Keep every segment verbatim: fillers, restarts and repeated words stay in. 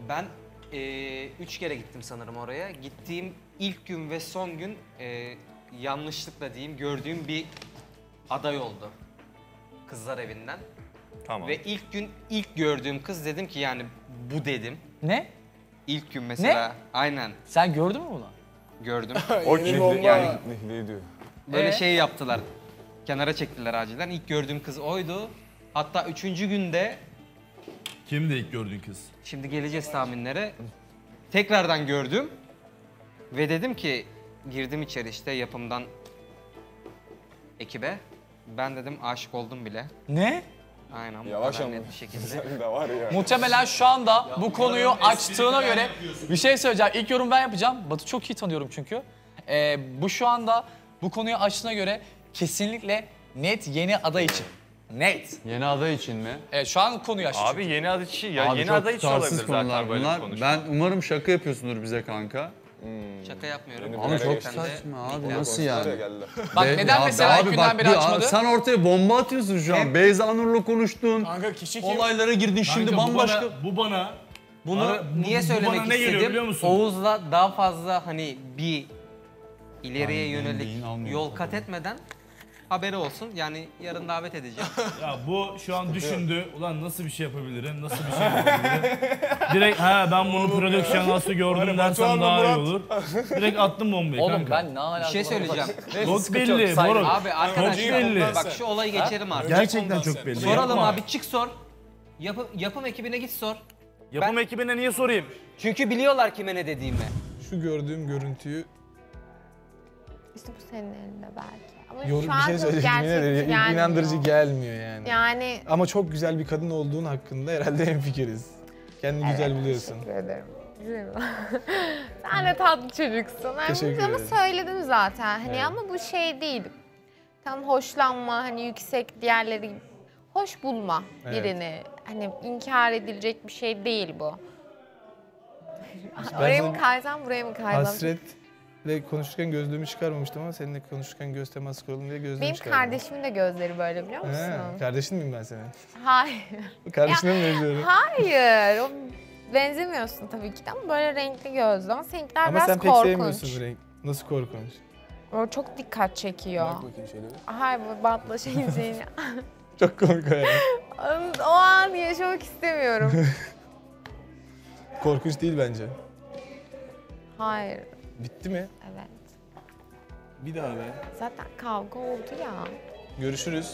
Ben e, üç kere gittim sanırım oraya. Gittiğim ilk gün ve son gün e, yanlışlıkla diyeyim gördüğüm bir aday oldu. Kızlar evinden. Tamam. Ve ilk gün ilk gördüğüm kız dedim ki yani bu dedim. Ne? İlk gün mesela. Ne? Aynen. Sen gördün mü bunu? Gördüm. O kim? Yani Ne diyor? böyle Ee? şey yaptılar. Kenara çektiler acilen. İlk gördüğüm kız oydu. Hatta üçüncü günde Kimdi ilk gördüğün kız? şimdi geleceğiz tahminlere. Tekrardan gördüm. Ve dedim ki girdim içeri işte yapımdan ekibe. Ben dedim aşık oldum bile. Ne? Aynen bu Yavaş kadar ama. net bir şekilde. Sen de var ya. Muhtemelen şu anda bu konuyu açtığına göre bir şey söyleyeceğim. İlk yorum ben yapacağım. Batı çok iyi tanıyorum çünkü. Ee, bu şu anda bu konuyu açtığına göre kesinlikle net yeni aday için. Net. Yeni aday için mi? Evet şu an konuyu açtı. Abi yeni aday için ya Abi yeni çok aday için tutarsız olabilir konular zaten böyle bunlar. bir konuşma. Ben umarım şaka yapıyorsundur bize kanka. Şaka yapmıyorum. Yeni Ama bir çok gerçekten de saçma abi miktar nasıl konuşmalar yani? ya geldi. Bak Be- neden ya mesela ilk abi günden bak beri bir- açmadı? Sen ortaya bomba atıyorsun şu an. Beyza Nur'la konuştun. Kanka kişi kim? Olaylara girdin şimdi Kanka, bu bambaşka. bana- Bu bana... Bunu Ara- bu- niye bu söylemek bana ne geliyor istedim? biliyor musun? Oğuz'la daha fazla hani bir ileriye Aynen, yönelik beyin almıyor yol tabii. kat etmeden haberi olsun. Yani yarın davet edeceğim. Ya bu şu an düşündü. Ulan nasıl bir şey yapabilirim? Nasıl bir şey yapabilirim? Direkt ha ben bunu prodüksiyon nasıl gördüm dersem daha iyi olur. Direkt attım bombayı Oğlum kanka. ben ne alakalı? Bir şey söyleyeceğim. Çok belli saygı. moruk. Abi arkadaşlar belli. bak şu olayı geçelim artık. Gerçekten çok belli. Soralım Yapma. abi çık sor. Yapı, yapım ekibine git sor. Yapım ekibine niye sorayım? Çünkü biliyorlar kime ne dediğimi. Şu gördüğüm görüntüyü İşte bu senin elinde belki. Ama yor şu bir an şey çok söyleyeceğim yine de gerçekçi gelmiyor. inandırıcı gelmiyor yani. Yani Ama çok güzel bir kadın olduğun hakkında herhalde hemfikiriz. Kendini güzel biliyorsun. teşekkür ederim. Güzel. Sen de tatlı çocuksun. Yani Teşekkür ama ederim. söyledim zaten. Hani Evet. ama bu şey değil. Tam hoşlanma, hani yüksek diğerleri hoş bulma Evet. birini. Hani inkar edilecek bir şey değil bu. Ben Oraya sana mı kaysam, buraya mı kaysam? Hasretle konuşurken gözlüğümü çıkarmamıştım ama seninle konuşurken göz teması kuralım diye gözlüğümü Benim çıkardım. kardeşimin de gözleri böyle biliyor musun? He, kardeşin miyim ben senin? Hayır. Kardeşine mi benziyorum? Hayır. O benzemiyorsun tabii ki de ama böyle renkli gözlü. Ama seninkiler Ama biraz sen pek korkunç. sevmiyorsun bu renk. Nasıl korkunç? O çok dikkat çekiyor. Bak bakayım şöyle bir. Hayır bu bantla şeyin şeyini. Çok komik o yani. O an yaşamak istemiyorum. Korkunç değil bence. Hayır. Bitti mi? Evet. Bir daha be. Zaten kavga oldu ya. Görüşürüz.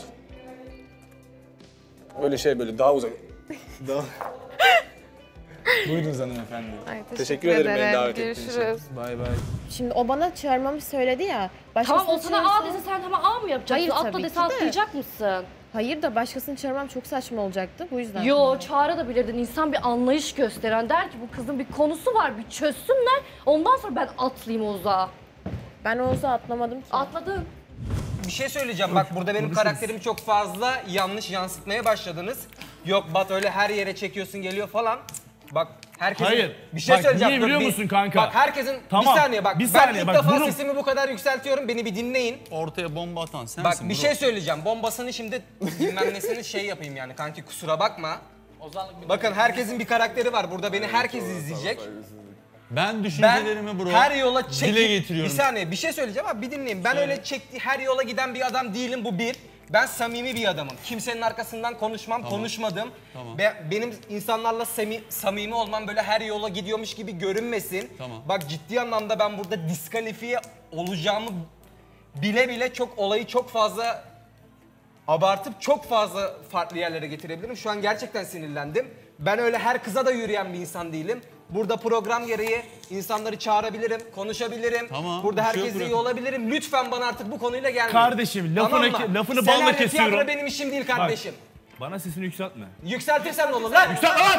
Öyle şey böyle daha uzak. daha... Buyurunuz hanımefendi. Ay, teşekkür, Teşekkür ederim beni davet ettiğin için. Görüşürüz. Bay bay. Şimdi o bana çağırmamı söyledi ya. Tamam o Başkasını sana A çağırsam- dese sen tamam A mı yapacaksın? Hayır, Atla tabii dese ki de. atlayacak mısın? Hayır da başkasını çağırmam çok saçma olacaktı bu yüzden. Yo çağrı da bilirdin. İnsan bir anlayış gösteren der ki bu kızın bir konusu var bir çözsünler. Ondan sonra ben atlayayım Oğuz'a. Ben Oğuz'a atlamadım ki. Atladın. Bir şey söyleyeceğim bak burada benim karakterimi çok fazla yanlış yansıtmaya başladınız. Yok Bat öyle her yere çekiyorsun geliyor falan. Bak herkesin Hayır. bir şey Bak, söyleyeceğim. niye Dur, biliyor bir- musun kanka? Bak herkesin Tamam, bir saniye bak. bir Ben saniye, ilk bak, defa bunu- sesimi bu kadar yükseltiyorum. Beni bir dinleyin. Ortaya bomba atan sensin Bak bir bro. şey söyleyeceğim. Bombasını şimdi bilmem nesini şey yapayım yani kanki kusura bakma. Ozanlık bir Bakın herkesin bir karakteri var. Burada beni herkes izleyecek. Ben Ben düşüncelerimi bro her yola çekip... dile getiriyorum. Bir saniye bir şey söyleyeceğim abi bir dinleyin. Ben öyle çekti her yola giden bir adam değilim bu bir. Ben samimi bir adamım. Kimsenin arkasından konuşmam, konuşmadım. Tamam. Be- benim insanlarla semi- samimi olmam böyle her yola gidiyormuş gibi görünmesin. Tamam. Bak ciddi anlamda ben burada diskalifiye olacağımı bile bile çok olayı çok fazla abartıp çok fazla farklı yerlere getirebilirim. Şu an gerçekten sinirlendim. Ben öyle her kıza da yürüyen bir insan değilim. Burada program gereği insanları çağırabilirim, konuşabilirim. Tamam, Burada bir şey yok, herkesle iyi bırakın. olabilirim. Lütfen bana artık bu konuyla gelmeyin. Kardeşim, lafını mı? ke- lafını Senaryo, balla kesiyorum. tiyatro benim işim değil kardeşim. Bana sesini yükseltme. Yükseltirsem ne olur lan? Yüksel lan!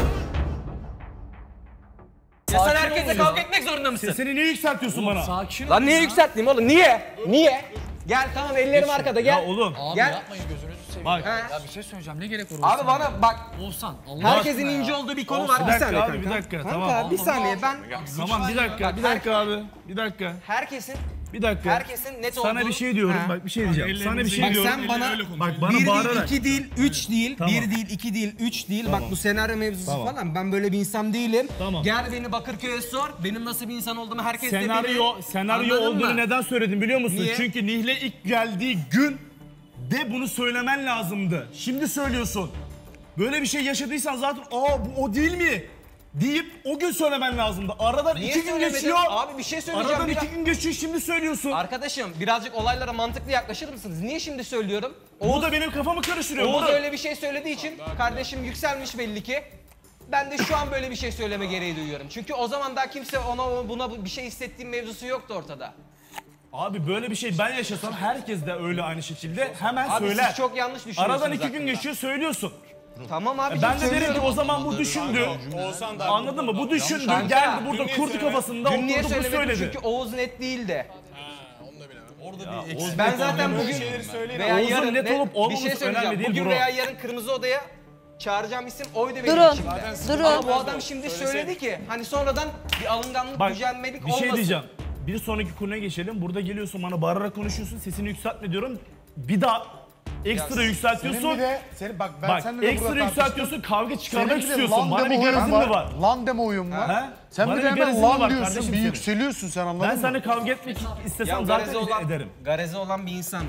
Ya sen herkesle kavga etmek zorunda mısın? Sesini niye yükseltiyorsun bana? Sakin ol. Lan niye yükselttim oğlum? Niye? Niye? Gel tamam ellerim arkada gel. Ya oğlum. Abi Gel. yapmayın gözünüzü seveyim. Bak. Ya bir şey söyleyeceğim ne gerek var Abi Oğuzhan'a bana ya? bak Oğuzhan Allah herkesin aşkına ya. ince olduğu bir konu Bir var. Bir dakika saniye abi, kanka. bir dakika, Kanka, tamam. bir saniye ben Tamam bir dakika, Bak, bir dakika abi. Bir dakika. herkesin Bir dakika. Herkesin net olduğu... Sana bir şey diyorum. Ha. Bak bir şey diyeceğim. Sana bir şey Bak diyorum. sen bana, Bak bana bir bağırarak. değil, iki değil, üç değil, Tamam. bir değil, iki değil, üç değil. Tamam. Bak bu senaryo mevzusu Tamam. falan. Ben böyle bir insan değilim. Tamam. Gel beni Bakırköy'e sor. Benim nasıl bir insan olduğumu herkes de bilir. Senaryo, senaryo Anladın olduğunu mı? neden söyledim biliyor musun? Niye? Çünkü Nihle ilk geldiği gün de bunu söylemen lazımdı. Şimdi söylüyorsun. Böyle bir şey yaşadıysan zaten aa bu o değil mi? Deyip o gün söylemen lazımdı. Aradan Niye iki gün söylemedim? geçiyor. Abi bir şey söyleyeceğim. Aradan Biraz- iki gün geçiyor şimdi söylüyorsun. Arkadaşım birazcık olaylara mantıklı yaklaşır mısınız? Niye şimdi söylüyorum? Bu da benim kafamı karıştırıyor. Oğuz Murat. öyle bir şey söylediği için kardeşim yükselmiş belli ki. Ben de şu an böyle bir şey söyleme gereği duyuyorum. Çünkü o zaman daha kimse ona buna bir şey hissettiğim mevzusu yoktu ortada. Abi böyle bir şey ben yaşasam herkes de öyle aynı şekilde hemen Abi söyler. siz çok yanlış düşünüyorsunuz. Aradan iki gün hakkında. geçiyor söylüyorsun. Tamam abi. Ben de derim ki o zaman bu düşündü. Anladın mı? Bu düşündü. Geldi burada kurdu kafasında Dün niye oturdu bu söylemedim? söyledi. Çünkü Oğuz net değildi. Orada bir eksik. Ben zaten bugün veya Oğuz'un yarın net olup bir olmaması şey söyleyeceğim. önemli değil Bugün bro. veya yarın Kırmızı Oda'ya çağıracağım isim oydu benim Durun, içimde. durun. Ama bu adam şimdi söyledi ki hani sonradan bir alınganlık, Bak gücenmelik bir olmasın. şey diyeceğim. Bir sonraki konuya geçelim. Burada geliyorsun bana bağırarak konuşuyorsun. Sesini yükseltme diyorum. Bir daha ekstra yükseltiyorsun. Senin bir de, senin, bak ben Bak seninle de ekstra burada yükseltiyorsun. Kavga çıkarmak Senin bir de istiyorsun. lan Bana deme bir oyun garezin var. mi var? Lan deme oyun var. He? Sen Bana bir bir de hemen garezin mi lan var diyorsun, kardeşim bir senin? yükseliyorsun sen anladın Ben mı? seninle kavga etmek Ya istesem garezi zaten olan, ederim. garezi olan bir insan.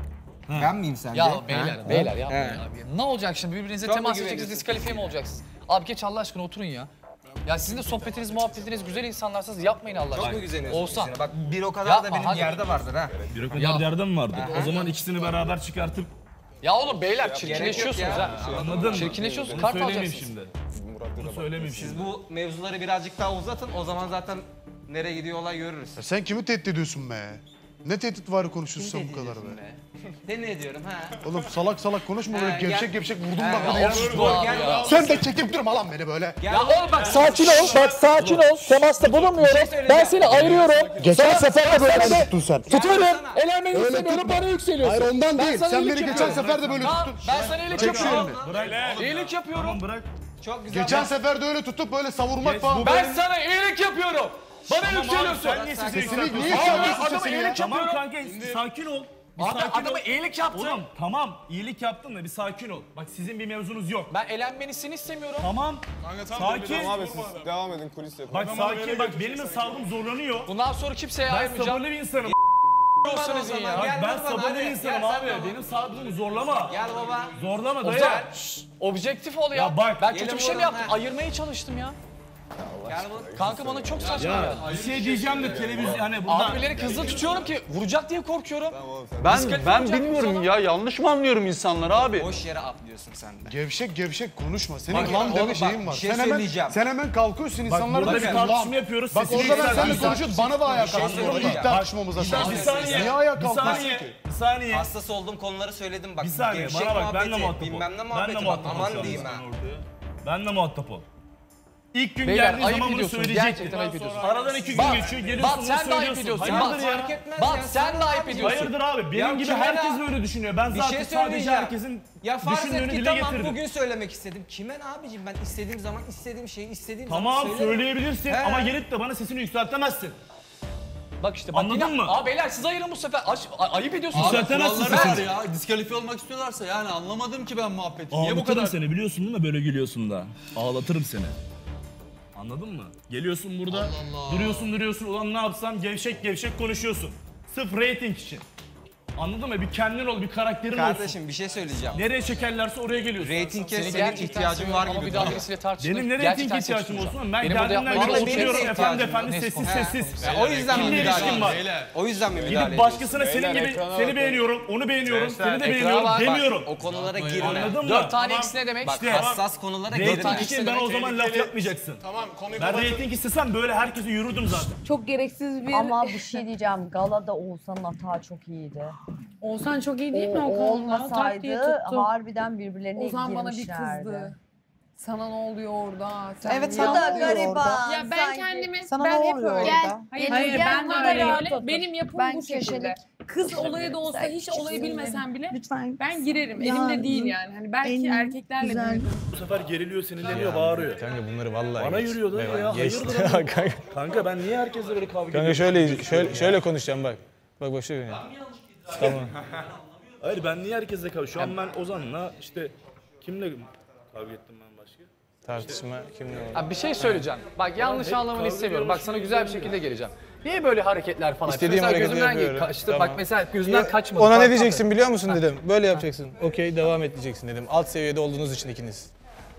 Ben miyim sence? Ya beyler, Ha? beyler yapmayın He. abi. Ne olacak şimdi birbirinize Çok mu temas edeceksiniz, güveniyorsun? diskalifiye mi olacaksınız? Abi geç Allah aşkına oturun ya. Ya sizin de sohbetiniz, muhabbetiniz güzel insanlarsınız yapmayın Allah aşkına. Çok mu güzeniyorsun? Oğuzhan. birisine? Bak bir o kadar Yapma, da benim hadi. yerde vardır ha. Bir o kadar Ya. derdim vardı. O zaman ikisini beraber çıkartıp Ya oğlum beyler Gerek çirkinleşiyorsunuz yok ya. ha. anladın mı? Çirkinleşiyorsunuz, Bunu kart söylemeyeyim alacaksınız. şimdi. Bunu söylemeyeyim şimdi. Siz bu mevzuları birazcık daha uzatın. O zaman zaten nereye gidiyor olay görürüz. Ya sen kimi tehdit ediyorsun be? Ne tehdit var konuşuyorsun sen bu kadar be? Ne ne ediyorum ha? Oğlum salak salak konuşma böyle Ha, gevşek gel. gevşek vurdum Ha, bak ya ya. of, Bu abi gel. ya. Sen de çekip durma lan beni böyle. Ya oğlum bak Sakin ol, bak sakin ol. Temasta bulunmuyorum. Ben seni ayırıyorum. Geçen sefer de böyle tuttun sen. Tutuyorum. Yapsana. Elenmeni istemiyorum, bana yükseliyorsun. Hayır ondan değil. sana Sen iyilik beni geçen yapıyorum. sefer de böyle Tamam, tuttun. ben sana iyilik Çek şu yapıyorum. elini. Bırak. İyilik yapıyorum. Tamam bırak. Çok güzel. Geçen sefer de öyle tutup böyle savurmak Geç, falan. bu Ben sana iyilik yapıyorum. Bana yükseliyorsun. Sen niye sesini Sesini yükseltiyorsun? niye Abi, yükseltiyorsun adama sesini ya? iyilik Tamam yapıyorum. kanka sakin ol. Bir Abi sakin adama ol. iyilik yaptım. Oğlum tamam iyilik yaptın da bir sakin ol. Bak sizin bir mevzunuz yok. Ben elenmenisini istemiyorum. Tamam. Sakin. Tamam abi siz devam edin kulis yapın. Bak sakin bak benim de sabrım zorlanıyor. Bundan sonra kimseye Ben ayırmayacağım. sabırlı bir insanım. Olsanız iyi ya. Bak Gel ben baba, sabırlı hadi. bir insanım Gel sen abi. baba. Benim sabrımı zorlama. Gel baba. Zorlama dayı. Ozan, şşş, objektif ol ya. Ya bak, ben gelin kötü bir şey mi buradan, yaptım? ha. Ayırmaya çalıştım ya. Gel bu. Kanka bana çok saçma Ya ya. bir şey diyeceğim de televizyon hani burada. Abileri kızla tutuyorum ki vuracak diye korkuyorum. Ben Diskalifiye ben olacak bilmiyorum mısın ya yanlış mı anlıyorum insanları abi? Boş yere atlıyorsun sen de. Gevşek gevşek konuşma. Senin Bak, lan oğlum deme bak, şeyin var. bir şey sen hemen, söyleyeceğim. sen hemen kalkıyorsun Bak insanlar burada da bir diyor, tartışma lan. yapıyoruz. Bak sesini orada ben seninle yükseltiyorsun. konuşuyoruz. Bana da ayağa şey kalkıyorsun. söyleyeceğim. İlk tartışmamıza Bir sen. saniye. Niye ayağa Bir kalkıyorsun saniye. ki? Bir saniye. Hassas olduğum konuları söyledim bak. Bir saniye Gevşek bana bak benle muhabbeti, muhatap ol. bilmem ne Benle muhabbeti bak muhatap ol şu aman an diyeyim sen ha. orada. Benle muhatap ol. İlk gün Beyler geldiği ayıp zaman bunu ediyorsunuz. söyleyecektin. Gerçekten ayıp ediyorsun. Aradan iki gün Bak, geçiyor, geliyorsun bak bunu sen de ayıp söylüyorsun. ediyorsun. Hayırdır Bak, ya? Fark etmez Bak ya, sen de ayıp ediyorsun. Hayırdır abi? Benim Ya gibi kime herkes ne? böyle düşünüyor. Ben Bir zaten şey sadece söyleyeceğim. herkesin Ya farz et düşündüğünü ki dile tamam getirdim. bugün söylemek istedim. Kime ne abicim ben istediğim zaman istediğim şeyi istediğim Tamam zaman söylerim. söyleyebilirsin He. ama gelip de bana sesini yükseltemezsin. Bak işte bak Anladın yine- mı? Aa beyler siz ayırın bu sefer. Aç, a- ayıp ediyorsunuz. Yükseltemezsin Kuralları var sesini. ya. Diskalifiye olmak istiyorlarsa yani anlamadım ki ben muhabbeti. Niye bu Ağlatırım kadar? seni biliyorsun değil mi? Böyle gülüyorsun da. Ağlatırım seni. Anladın mı? Geliyorsun burada, Allah. duruyorsun duruyorsun. Ulan ne yapsam gevşek gevşek konuşuyorsun. Sırf rating için. Anladın mı? Bir kendin ol, bir karakterin olsun. Kardeşim bir şey söyleyeceğim. Nereye çekerlerse oraya geliyorsun. Reyting'e Seni senin gerçekten ihtiyacın seviyorum var ama gibi. bir daha duruyor. birisiyle tartışmayı Benim ne gerçekten rating ihtiyacım seçmeyeceğim. olsun? Ben Benim burada geldiğimden yapmaya beri çalıştığım oturuyorum şey efendi ihtiyacım efendi yok. sessiz He. sessiz. Ya o yüzden mi Kimle müdahale ilişkin var? ediyorsun? O yüzden mi müdahale Gidip ediyorsun? başkasına senin Beyler, gibi ekrana seni bakın. beğeniyorum, onu beğeniyorum, Gençler, seni de ekrana beğeniyorum bak. demiyorum. O konulara girme. Anladın mı? Dört tane ikisine demek. Bak İşte. hassas konulara girme. Rating için ben o zaman laf yapmayacaksın. Tamam konuyu Ben kapatın. rating istesem böyle herkese yürürdüm zaten. Çok gereksiz bir... Ama bir şey diyeceğim. Galada Oğuzhan'ın hatağı çok iyiydi. Oğuzhan çok iyi değil mi O o konuda? Tak diye olmasaydı tuttu. harbiden birbirlerine Oğuzhan bana bir girmişlerdi. kızdı. Sana ne oluyor orada? Sen Evet, niye sana da yapıyorsun gariban. orada? Ya ben kendimi Sana ben ne hep oluyor öyle. orada? Hayır, Hayır gel ben de bana öyle. rahat öyle. otur. Benim yapım Ben bu şekilde. köşelik. Kız olayı da olsa Sen hiç olayı bilmesem bile Lütfen. ben girerim. Ya, Elimde değil yani. Hani belki en erkeklerle güzel- büyüdüm. Bu sefer geriliyor, sinirleniyor, bağırıyor. Kanka bunları vallahi Bana yürüyor da ya. Hayırdır lan? kanka, Kanka ben niye herkesle böyle kavga kanka ediyorum? şöyle şöyle şöyle konuşacağım bak. Bak başa beni. Tamam. Hayır ben niye herkesle kavga? Şu an ben Ozan'la işte kimle kavga ettim ben başka? Tartışma kimle oldu? Abi bir şey söyleyeceğim. Bak yanlış anlamanı istemiyorum. Bak sana güzel bir şekilde geleceğim. Niye böyle hareketler falan? İstediğim mesela hareketi gözümden yapıyorum. kaçtı. Tamam. Bak mesela gözümden Ya, kaçmadı. Ona Bak, ne diyeceksin bak. biliyor musun dedim. Böyle yapacaksın. Okey devam et diyeceksin dedim. Alt seviyede olduğunuz için ikiniz.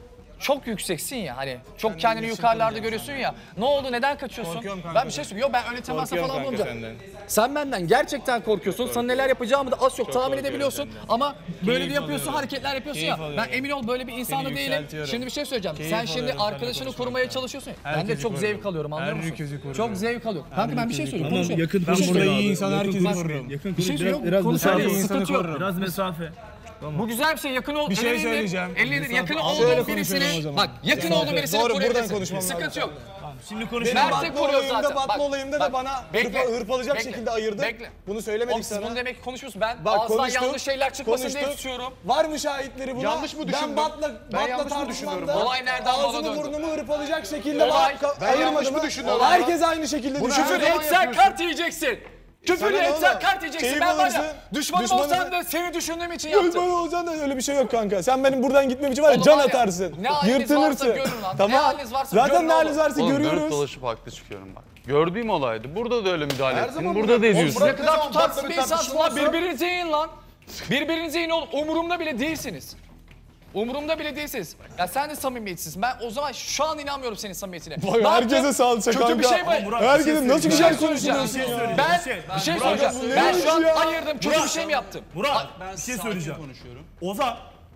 Çok yükseksin ya hani. Çok kendini yukarılarda görüyorsun ya. Ne oldu? Neden kaçıyorsun? Korkuyorum kanka Ben bir şey söyleyeyim. Yok ben öyle temasa Korkuyorum falan kanka bulunacağım. senden. Sen benden gerçekten korkuyorsun. Sana neler yapacağımı da az çok tahmin edebiliyorsun. Ama böyle Keyif bir yapıyorsun, alıyorum. hareketler yapıyorsun Keyif ya. Ben alıyorum. emin ol böyle bir insan da Seni değilim. yükseltiyorum. Şimdi bir şey söyleyeceğim. Keyif Sen şimdi alıyorum seninle arkadaşını konuşmaktan. korumaya çalışıyorsun ya. Ben de Herkesi çok koruyorum. zevk alıyorum anlıyor musun? Herkesi koruyorum. Çok zevk alıyorum. Kanka ben bir şey söyleyeyim. Tamam konuşuyorum. yakın Ben konuş burada abi. iyi insan Yakın herkesi konuş. korurum. Yakın Bir şey konuş. söyleyeyim. Biraz Konuşalım. mesafe. Sıkıntı yok. Biraz mesafe. Bu güzel bir şey. Yakın ol. Bir şey elini indir, söyleyeceğim. elini indir. Yakın Şöyle olduğun konuşalım o birisini. zaman. Bak yakın olduğun birisini Doğru, buradan koruyabilirsin. konuşmam lazım. Sıkıntı yok. Şimdi konuşalım. Benim Mert'e batma koruyor olayımda, zaten. batma Bak, olayımda bak, da bana bekle, hırpa, hırpalayacak bekle, şekilde ayırdın. bekle. Bunu söylemedik Oğlum siz sana. bunu demek konuşmuyorsun. Ben Bak, ağızdan konuştuk, yanlış şeyler çıkmasın diye konuştuk. tutuyorum. Var mı şahitleri buna? Yanlış mı düşündün? Ben Bat'la, Bat'la yanlış mı düşünüyorum? tartışmamda Olay nereden bana ağzını döndü? burnumu hırpalayacak şekilde Olay- bak, Ben yanlış ayırmadım. mı düşünüyorum? Herkes aynı şekilde Küfür düşünüyor. etsen kart yiyeceksin. Küfür Sana ne etsen oğlum? kart yiyeceksin. Keyif Ben var alırsın. ya düşmanım Düşmanı olsam da- da seni düşündüğüm için yaptım. Yaptım. Olacağın da öyle bir şey yok kanka. Sen benim buradan gitmem için var ya Oğlum can var ya, atarsın. ne haliniz varsa Yırtınırsın. görün lan. Ne Tamam. haliniz varsa Zaten görün ne haliniz oğlum. varsa Oğlum dönüp görüyoruz. dolaşıp haklı çıkıyorum bak. Gördüğüm olaydı. Burada da öyle müdahale Her ettin. zaman Burada da burada- ediyorsun. Ne kadar tutarsız Batla bir bir insansın tartışma lan. olsa- Birbirinize yiyin lan. Birbirinize yiyin oğlum. Umurumda bile değilsiniz. Umurumda bile değilsiniz. Ya sen de samimiyetsizsin. Ben o zaman şu an inanmıyorum senin samimiyetine. Vay, Ne herkese yaptın? salça Kötü bir kanka. şey mi? Murat, Herkese nasıl Bir güzel şey söyleyeceğim. konuşuyorsun ya. Ben Şey, bir şey Murat, söyleyeceğim. bu ne Ben şu an ya? ayırdım. Kötü bir şey mi yaptım? Murat Ben bir şey sakin söyleyeceğim. konuşuyorum. Ozan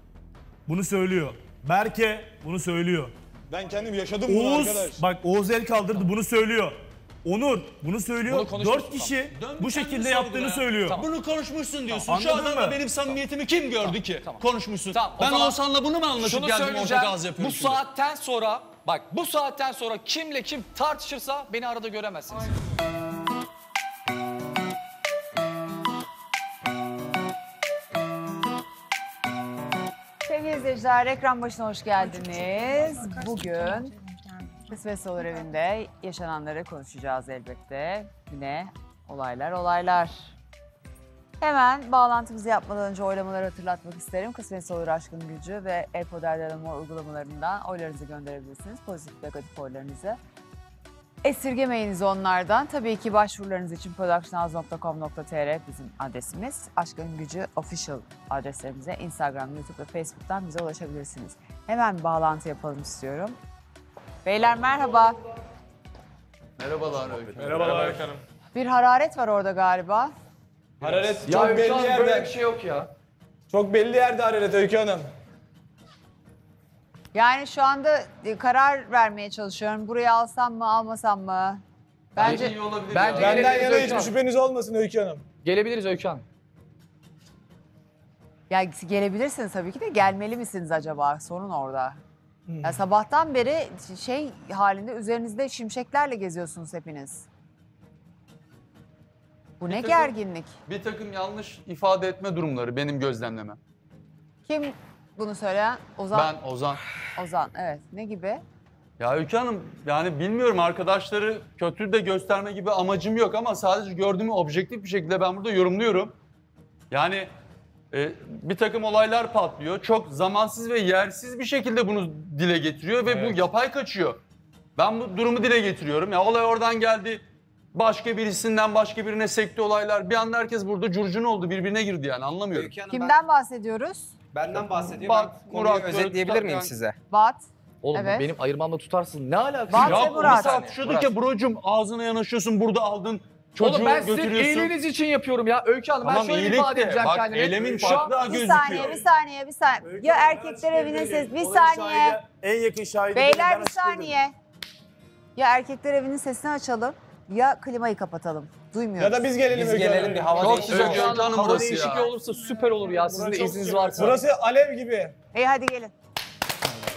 bunu söylüyor. Berke bunu söylüyor. Ben kendim yaşadım bunu Oğuz arkadaş. bak Oğuz el kaldırdı bunu söylüyor. Onur bunu söylüyor. Bunu konuşuruz, Dört kişi Dön bu bir şekilde kendini yaptığını sorgula ya. söylüyor. Bunu konuşmuşsun diyorsun. Şu Anladın adamla mı? benim samimiyetimi kim gördü ki? Tamam. Konuşmuşsun. Tamam, o ben zaman Oğuzhan'la bunu mu anlaşıp Şunu geldim söyleyeceğim. orta gaz yapıyorum Bu şimdi? saatten sonra bak bu saatten sonra kimle kim tartışırsa beni arada göremezsiniz. Sevgili izleyiciler, ekran başına hoş geldiniz. Bugün Kısmet Olur evinde yaşananları konuşacağız elbette. Yine olaylar olaylar. Hemen bağlantımızı yapmadan önce oylamaları hatırlatmak isterim. Kısmet Olur Aşkın Gücü ve E-Poder Arama uygulamalarından oylarınızı gönderebilirsiniz. Pozitif negatif oylarınızı. Esirgemeyiniz onlardan. Tabii ki başvurularınız için productionhouse nokta com nokta tr bizim adresimiz. Aşkın Gücü Official adreslerimize Instagram, YouTube ve Facebook'tan bize ulaşabilirsiniz. Hemen bağlantı yapalım istiyorum. Beyler merhaba. Merhabalar Öykü. Merhabalar. Bir hararet var orada galiba. Hararet Ya çok Öykü belli Hanım, böyle yerde. bir şey yok ya. Çok belli yerde hararet Öykü Hanım. Yani şu anda e, karar vermeye çalışıyorum. Burayı alsam mı almasam mı? Bence iyi olabilir Bence ya. Benden gelebiliriz yana Öykü hiçbir Hanım. şüpheniz olmasın Öykü Hanım. Gelebiliriz Öykü Hanım. ya gelebilirsiniz tabii ki de gelmeli misiniz acaba? Sorun orada. Ya sabahtan beri şey halinde üzerinizde şimşeklerle geziyorsunuz hepiniz. Bu ne takım- gerginlik? Bir takım yanlış ifade etme durumları benim gözlemlemem. Kim bunu söyleyen? Ozan. Ben Ozan. Ozan evet. Ne gibi? Ya Öykü Hanım yani bilmiyorum arkadaşları kötü de gösterme gibi amacım yok ama sadece gördüğümü objektif bir şekilde ben burada yorumluyorum. Yani e, bir takım olaylar patlıyor. Çok zamansız ve yersiz bir şekilde bunu dile getiriyor ve bu yapay kaçıyor. Ben bu durumu dile getiriyorum. Ya olay oradan geldi. Başka birisinden başka birine sekti olaylar. Bir anda herkes burada curcun oldu. Birbirine girdi yani anlamıyorum. Öykü Hanım, Kimden bahsediyoruz? ben, benden bahsediyor. Bak, Ben konuyu Murat, özetleyebilir Murat, miyim yani- size? Bat. Oğlum Evet. benim ayırmamla tutarsın. Ne alakası Bat var? ve Ya Murat. Murat şuradaki ya brocum ağzına yanaşıyorsun burada aldın. Çocuğu Oğlum ben sizin götürüyorsun. iyiliğiniz için yapıyorum ya Öykü Hanım. Tamam, ben şöyle iyilik ifade de. edeceğim Bak, kendimi. eylemin Şu farklı an Bir gözüküyor. saniye, bir saniye, bir saniye. Ya erkekler evinin sesi, bir saniye. En yakın şahidi. Beyler bir saniye. Ya erkekler evinin sesini açalım ya klimayı kapatalım. Duymuyoruz. Ya da biz gelelim Biz Öykü gelelim Hanım. bir hava çok değişikliği güzel. Öykü Öykü Hanım Hanım hava burası değişikliği ya. olursa süper olur ya. Sizin de Çok izniniz sıcak. varsa. Burası alev gibi. İyi hadi gelin.